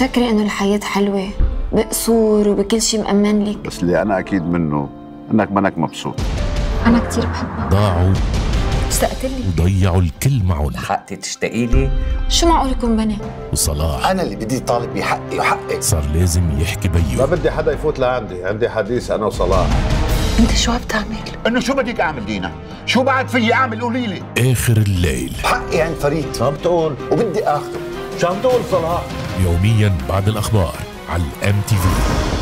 بتفكري انه الحياة حلوة بقصور وبكل شيء مأمن لك؟ بس اللي انا اكيد منه انك منك مبسوط. انا كتير بحبها. ضاعوا اشتقت لك وضيعوا الكل معهم. حقتي تشتاقي لي؟ شو معقول يكون بني؟ وصلاح أنا اللي بدي طالب بحقي وحقي. صار لازم يحكي ما بيو. بدي حدا يفوت لعندي، عندي حديث انا وصلاح. انت شو عم تعمل؟ انه شو بدك اعمل دينا؟ شو بعد فيي اعمل؟ قولي لي. آخر الليل حقي عند فريد. شو عم تقول؟ وبدي آخذه. شو عم تقول صلاح؟ يوميا بعد الأخبار على الMTV.